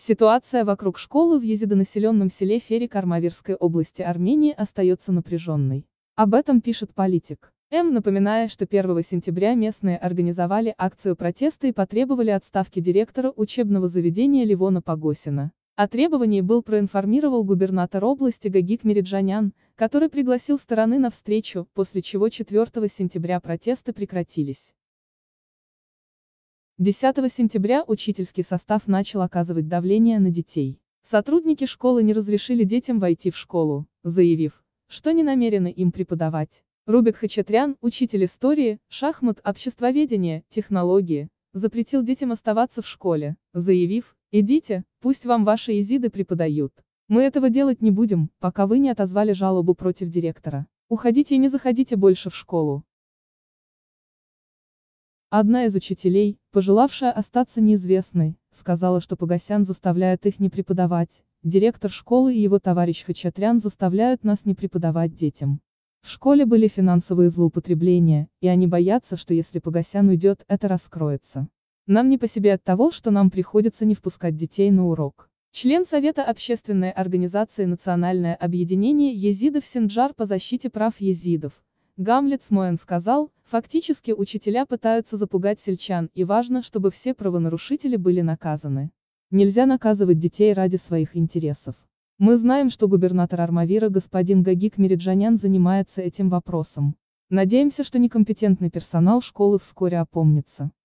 Ситуация вокруг школы в езидонаселенном селе Ферик Армавирской области Армении остается напряженной. Об этом пишет Политик. Напоминая, что 1 сентября местные организовали акцию протеста и потребовали отставки директора учебного заведения Левона Погосина. О требовании был проинформировал губернатор области Гагик Мириджанян, который пригласил стороны на встречу, после чего 4 сентября протесты прекратились. 10 сентября учительский состав начал оказывать давление на детей. Сотрудники школы не разрешили детям войти в школу, заявив, что не намерены им преподавать. Рубик Хачатрян, учитель истории, шахмат, обществоведения, технологии, запретил детям оставаться в школе, заявив: «Идите, пусть вам ваши езиды преподают. Мы этого делать не будем, пока вы не отозвали жалобу против директора. Уходите и не заходите больше в школу». Одна из учителей, пожелавшая остаться неизвестной, сказала, что Погосян заставляет их не преподавать. Директор школы и его товарищ Хачатрян заставляют нас не преподавать детям. В школе были финансовые злоупотребления, и они боятся, что если Погосян уйдет, это раскроется. Нам не по себе от того, что нам приходится не впускать детей на урок. Член Совета общественной организации «Национальное объединение езидов Синджар по защите прав езидов» Гамлет Смоэн сказал: «Фактически учителя пытаются запугать сельчан, и важно, чтобы все правонарушители были наказаны. Нельзя наказывать детей ради своих интересов. Мы знаем, что губернатор Армавира господин Гагик Мириджанян занимается этим вопросом. Надеемся, что некомпетентный персонал школы вскоре опомнится».